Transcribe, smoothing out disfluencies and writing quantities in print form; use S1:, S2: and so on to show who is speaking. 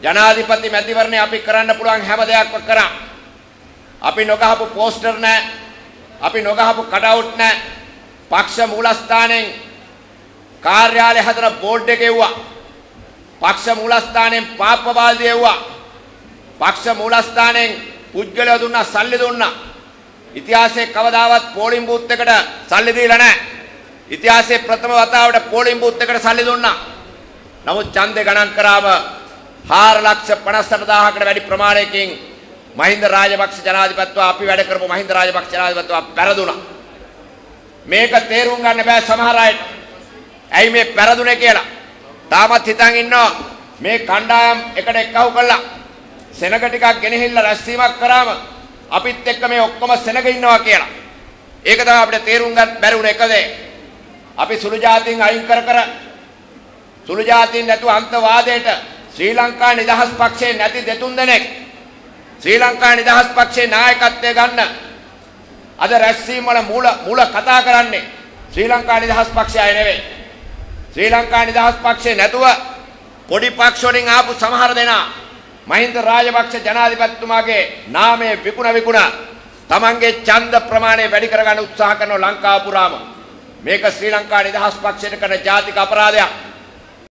S1: ජනාධිපති මැතිවරණේ අපි කරන්න පුළුවන් හැම දෙයක්ම කරා. අපි නොගහපු පෝස්ටර් නැහැ. අපි නොගහපු කටවුට් නැහැ. පක්ෂ මූලස්ථානෙන් කාර්යාලය හදන බෝඩ් එක එව්වා. පක්ෂ මූලස්ථානෙන් පාප්ප බාල්දිය එව්වා. පක්ෂ මූලස්ථානෙන් පුද්ගලයෝ දුන්නා සල්ලි දුන්නා. ඉතිහාසයේ කවදාවත් පෝලිං බූත් එකට සල්ලි දීලා නැහැ. ඉතිහාසයේ ප්‍රථම වතාවට පෝලිං බූත් එකට සල්ලි දුන්නා. නමුත් ඡන්දේ ගණන් කරාම 4,58,000කට වැඩි ප්‍රමාණයකින් මහින්ද රාජපක්ෂ ජනාධිපතිව අපි වැඩ කරපු මහින්ද රාජපක්ෂ ජනාධිපතිව පෙරදුනා. මේක තේරුම් ගන්න බෑ සමහර අයට. ඇයි මේ පෙරදුනේ කියලා. තාමත් හිතන් ඉන්නවා මේ කණ්ඩායම් එකට එක්කව කළා. සෙනග ටිකක් ගෙනහිල්ලා රැස්වීමක් කරාම අපිත් එක්ක මේ ඔක්කොම සෙනග ඉන්නවා කියලා. ඒක තමයි අපිට තේරුම් ගන්න බැරි වුණ එක දේ. අපි සුළු ජාතීන් අයින් කර සුළු ජාතීන් නැතුව අන්තවාදයට ශ්‍රී ලංකා නිදහස් පක්ෂයේ නැති දෙතුන් දෙනෙක් ශ්‍රී ලංකා නිදහස් පක්ෂයේ නායකත්වය ගන්න අද රැස්වීම වල මූල කතා කරන්නේ ශ්‍රී ලංකා නිදහස් පක්ෂය අය නෙවෙයි. ශ්‍රී ලංකා නිදහස් පක්ෂේ නැතුව පොඩි පක්ෂ වලින් ආපු සමහර දෙනා මහින්ද රාජපක්ෂ ජනාධිපතිතුමාගේ නාමයේ විකුණ තමන්ගේ ඡන්ද ප්‍රමාණය වැඩි කරගන්න උත්සාහ කරන ලංකාව පුරාම මේක ශ්‍රී ලංකා නිදහස් පක්ෂයට කරන ජාතික අපරාධයක්.